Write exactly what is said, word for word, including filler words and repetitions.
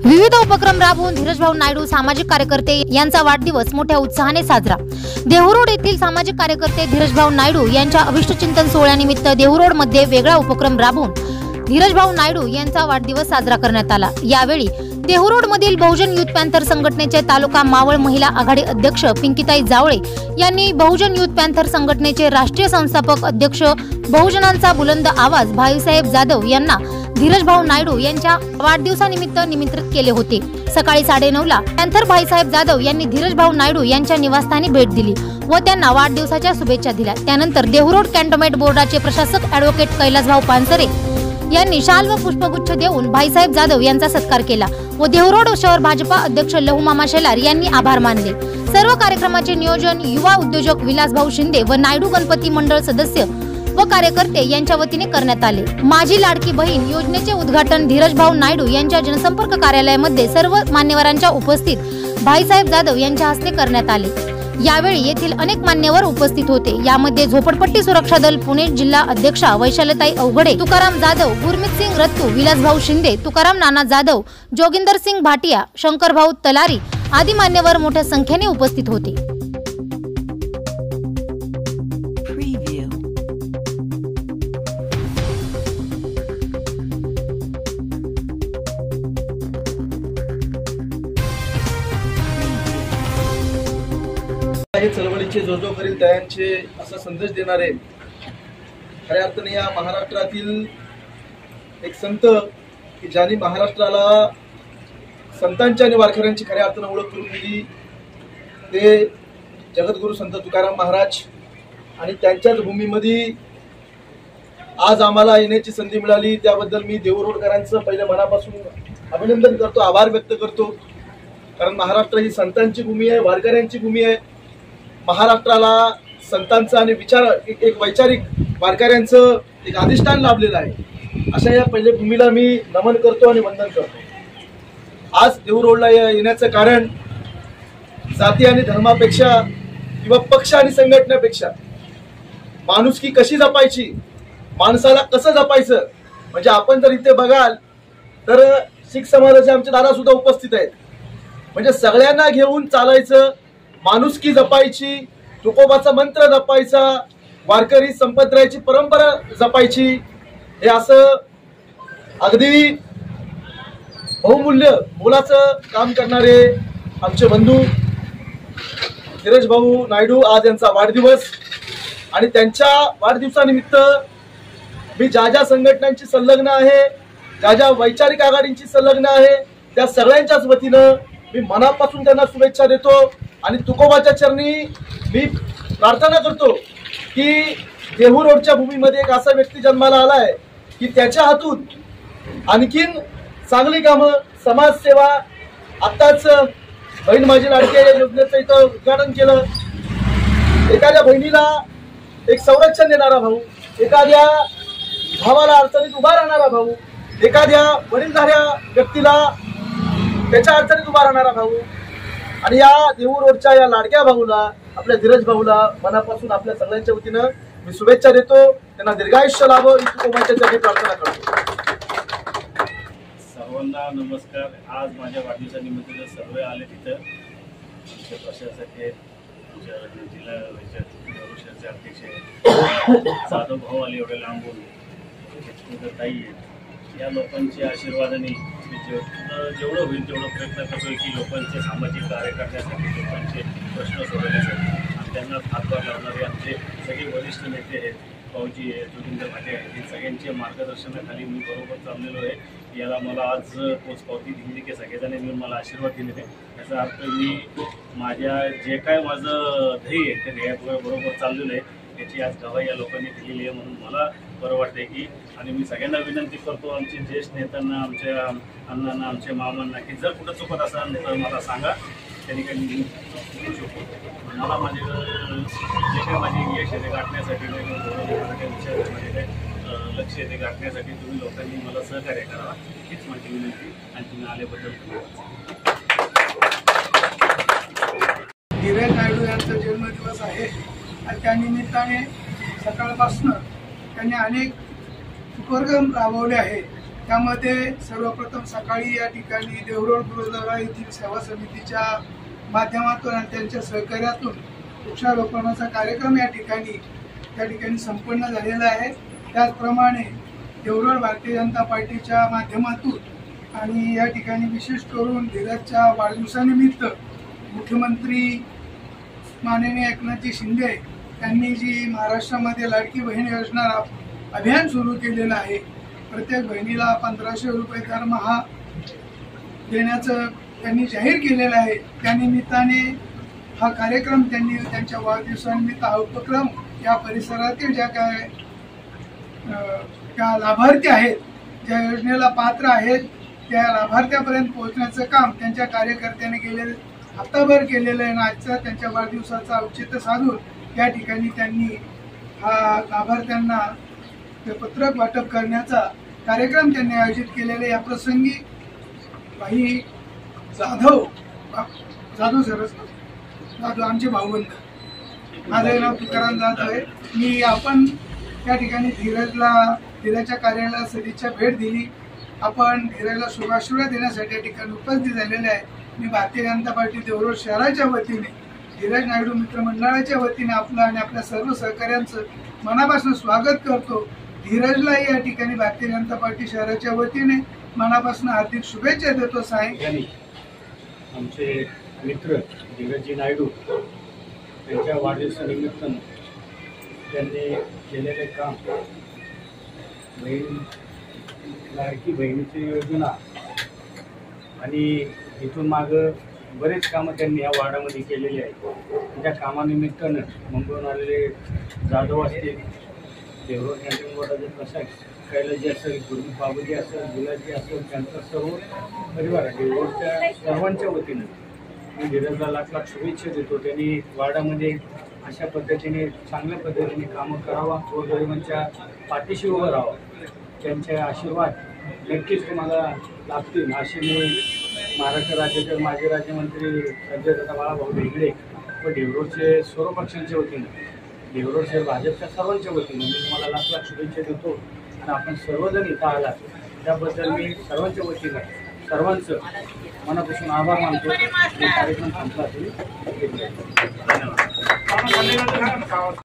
विविध उपक्रम राबवून धीरजभाऊ नायडू सामाजिक कार्यकर्ते यांचा वाढदिवस मोठ्या उत्साहाने साजरा। देहूरोड येथील सामाजिक कार्यकर्ते धीरजभाऊ नायडू यांच्या अभिष्टचिंतन सोहळ्यानिमित्त देहूरोड मध्ये वेगळा उपक्रम राबवून धीरजभाऊ नायडू यांचा वाढदिवस साजरा करण्यात आला। यावेळी देहूरोड मधील बहुजन युथ पॅन्थर संघटनेचे तालुका मावळ महिला आघाडी अध्यक्ष पिंकीताई जावळे यांनी बहुजन युथ पॅन्थर संघटनेचे राष्ट्रीय संस्थापक अध्यक्ष बहुजनांचा बुलंद आवाज भाईसाहेब जाधव यांना धीरजभाऊ नायडू यांच्या वाढदिवसानिमित्त निमंत्रित केले होते। सकाळी साडेनऊ ला पॅन्थर भाईसाहेब जाधव यांनी धीरजभाऊ नायडू यांच्या निवासस्थानी भेट दिली व त्यांना वाढदिवसाच्या शुभेच्छा दिल्या। त्यानंतर देहूरोड कॅन्टोन्मेंट बोर्डाचे प्रशासक ॲडव्होकेट कैलासभाऊ पानसरे यांनी शाल व पुष्पगुच्छ देऊन भाईसाहेब जाधव यांचा सत्कार केला व देहूरोड शहर भाजपा अध्यक्ष लहूमामा शेलार यांनी आभार मानले। सर्व कार्यक्रमाचे नियोजन युवा उद्योजक विलासभाऊ शिंदे व नायडू गणपती मंडळ सदस्य व कार्यकर्ते यांच्या वतीने करण्यात आले। माझी लाडकी बहीण योजनेचे उद्घाटन धीरजभाऊ नायडू यांच्या जनसंपर्क कार्यालयामध्ये सर्व मान्यवरांच्या उपस्थित भाईसाहेब जाधव यांच्या हस्ते करण्यात आले। यावेळी येथील अनेक मान्यवर उपस्थित होते। यामध्ये झोपडपट्टी सुरक्षा दल पुणे जिल्हा अध्यक्षा वैशालताई अवघडे, तुकाराम जाधव, गुरमीत सिंग रत्तू, विलासभाऊ शिंदे, तुकाराम नाना जाधव, जोगिंदर सिंग भाटिया, शंकरभाऊ तलारी आदी मान्यवर मोठ्या संख्येने उपस्थित होते। चळवळीचे जो जो करील त्यांचे असा संदेश देणारे खऱ्या अर्थाने या महाराष्ट्रातील एक संत की ज्यांनी महाराष्ट्राला संतांच्या आणि वारकऱ्यांची खऱ्या अर्थाने ओळख करून दिली ते जगद्गुरु संत तुकाराम महाराज। आणि त्यांच्याच भूमीमध्ये आज आम्हाला येण्याची संधी मिळाली त्याबद्दल मी देहूरोडकरांचं पहिल्या मनापासून अभिनंदन करतो, आभार व्यक्त करतो। कारण महाराष्ट्र ही संतांची भूमी आहे, वारकऱ्यांची भूमी आहे। महाराष्ट्राला संतांचा आणि विचार एक वैचारिक वारकऱ्यांचं एक अधिष्ठान लाभलेलं आहे। अशा या पहिल्या भूमीला मी नमन करतो आणि वंदन करतो। आज देहूरोडला येण्याचं कारण जाती आणि धर्मापेक्षा किंवा पक्ष आणि संघटनेपेक्षा माणुसकी कशी जपायची, माणसाला कसं जपायचं, म्हणजे आपण जर इथे बघाल तर शीख समाजाचे आमचे दादा सुद्धा उपस्थित आहेत। म्हणजे सगळ्यांना घेऊन चालायचं, माणुसकी जपायची, तुकोबाचा मंत्र जपायचा, वारकरी संप्रदायाची परंपरा जपायची, हे असं अगदी बहुमूल्य मोलाचं काम करणारे आमचे बंधू धीरजभाऊ नायडू आज यांचा वाढदिवस। आणि त्यांच्या वाढदिवसानिमित्त मी ज्या ज्या संघटनांची संलग्न आहे, ज्या ज्या वैचारिक आघाडींची संलग्न आहे, त्या सगळ्यांच्याच वतीनं मी मनापासून त्यांना शुभेच्छा देतो। आणि तुकोबाच्या चरणी मी प्रार्थना करतो की देहूरोडच्या भूमीमध्ये एक असा व्यक्ती जन्माला आलाय की त्याच्या हातून आणखीन चांगली कामं, समाजसेवा, आत्ताच बहीण माझी लाडकी या योजनेचं इथं उद्घाटन केलं। एखाद्या बहिणीला एक संरक्षण देणारा भाऊ, एखाद्या भावाला अडचणीत उभा राहणारा भाऊ, एखाद्या वडीलधाऱ्या व्यक्तीला त्याच्या अडचणीत उभा राहणारा भाऊ, आणि या देहूरोडच्या या लाडक्या भाऊला, आपल्या धीरज भाऊला मनापासून आपल्या सगळ्यांच्या वतीनं मी शुभेच्छा देतो। त्यांना दीर्घायुष्य लाभो ही तुकोबाच्या चरणी प्रार्थना करतो। सर्वांना नमस्कार। आज माझ्या वाढदिवसानिमित्त सर्व आले तिथं आमचे प्रशासक आहेत, जिल्हा परिषदेचे अध्यक्ष जाधव भाऊ आले एवढे लांबून, ताई आहेत। या लोकांच्या आशीर्वादाने जेवढं होईल तेवढं प्रयत्न करतोय की लोकांचे सामाजिक कार्य करण्यासाठी, लोकांचे प्रश्न सोडवण्यासाठी आणि त्यांना हातभार लावणारे आमचे सगळे वरिष्ठ नेते आहेत, भाऊजी आहेत, जोगिंदर भाटे आहेत, हे सगळ्यांच्या मार्गदर्शनाखाली मी बरोबर चाललेलो आहे। याला मला आज पोचपावती दिली की सगळेजण मिळून मला आशीर्वाद दिलेले। याचा अर्थ मी माझ्या जे काय माझं ध्येय आहे त्या ध्येयाबरोबर चाललेलं आहे, याची आज गवाही या लोकांनी दिलेली आहे। म्हणून मला बरं वाटतंय की, आणि मी सगळ्यांना विनंती करतो, आमचे ज्येष्ठ नेत्यांना, आमच्या अण्णांना, आमच्या मामांना की जर कुठं चुकत असाल तर मला सांगा, त्यांनी काही मी करू शकतो। मला माझे जे काही माझी यश येते गाठण्यासाठी, काही विषयामध्ये काही लक्ष येते गाठण्यासाठी तुम्ही लोकांनी मला सहकार्य करावा, हीच माझी विनंती। आणि तुम्ही आल्याबद्दल धीरज नायडू यांचा जन्मदिवस आहे आणि त्या निमित्ताने सकाळपासून त्यांनी अनेक उपक्रम राबवले आहेत। त्यामध्ये सर्वप्रथम सकाळी या ठिकाणी देवरोड गुरुद्वारा येथील सेवा समितीच्या माध्यमातून आणि त्यांच्या सहकार्यातून वृक्षारोपणाचा कार्यक्रम या ठिकाणी त्या ठिकाणी संपन्न झालेला आहे। त्याचप्रमाणे देवरोड भारतीय जनता पार्टीच्या माध्यमातून आणि या ठिकाणी विशेष करून धीरजच्या वाढदिवसानिमित्त मुख्यमंत्री माननीय एकनाथजी शिंदे यांनी जी महाराष्ट्रामध्ये लाडकी बहीण योजना अभियान सुरू केलेलं आहे, प्रत्येक बहिणीला पंधराशे रुपये दरमहा देण्याचं त्यांनी जाहीर केलेलं आहे। त्यानिमित्ताने हा कार्यक्रम त्यांनी त्यांच्या वाढदिवसानिमित्त हा उपक्रम या परिसरातील ज्या काय त्या लाभार्थी आहेत, ज्या योजनेला पात्र आहेत, त्या लाभार्थ्यापर्यंत पोहोचण्याचं काम त्यांच्या कार्यकर्त्यांनी गेले हप्ताभर केलेलं आहे। आणि आजचा त्यांच्या वाढदिवसाचा औचित्य साधून या ठिकाणी त्यांनी हा लाभार्थ्यांना पत्रक वाटप करण्याचा कार्यक्रम त्यांनी आयोजित केलेला। या प्रसंगी भाई जाधव जाधव सरस जाधव आमचे भाऊबंद, माझं नाव तुकाराम जाधव आहे। मी आपण त्या ठिकाणी धीरजला धीरजच्या कार्यालयाला सदिच्छा भेट दिली। आपण धीरजला शुभाशीर्वाद देण्यासाठी या ठिकाणी उपस्थित झालेले आहे। मी भारतीय जनता पार्टी देवरोड शहराच्या वतीने धीरज नायडू मित्रमंडळाच्या वतीने आपलं आणि आपल्या सर्व सहकाऱ्यांचं मनापासून स्वागत करतो। धीरजलाही या ठिकाणी भारतीय जनता पार्टी शहराच्या वतीने मनापासून हार्दिक शुभेच्छा देतो। साहेब आमचे मित्र धीरजजी नायडू यांच्या वाढदिवसानिमित्त त्यांनी केलेले काम, बहीण लाडकी बहिणीची योजना आणि इथून मागं बरेच कामं त्यांनी या वार्डामध्ये केलेली आहेत। त्या कामानिमित्तानं मुंबईहून आलेले जाधव असतील, देवरोड कॅन्टीन बोर्डाचे प्रशासक कैलाजी असेल, गुरुजी बाबूजी असेल, गुलाजी असेल, त्यांचा सर्व परिवार देवरोडच्या सर्वांच्या वतीनं मी धीरजला लाख लाख शुभेच्छा देतो। त्यांनी वार्डामध्ये अशा पद्धतीने चांगल्या पद्धतीने कामं करावा, गोरगरिबांच्या पाठीशी उभं राहावं, त्यांचे आशीर्वाद नक्कीच तुम्हाला लाभतील असे मी महाराष्ट्र राज्याचे माजी राज्यमंत्री संजय दादा बाळाभाऊ भेगडे व देवरोडचे सर्व पक्षांच्या वतीने, देवरोड शहर भाजपच्या सर्वांच्या वतीने मी तुम्हाला लाख लाख शुभेच्छा देतो। आणि आपण सर्वजण इथं आलात त्याबद्दल मी सर्वांच्या वतीने सर्वांचं मनापासून आभार मानतो। कार्यक्रम संपला तरी धन्यवाद।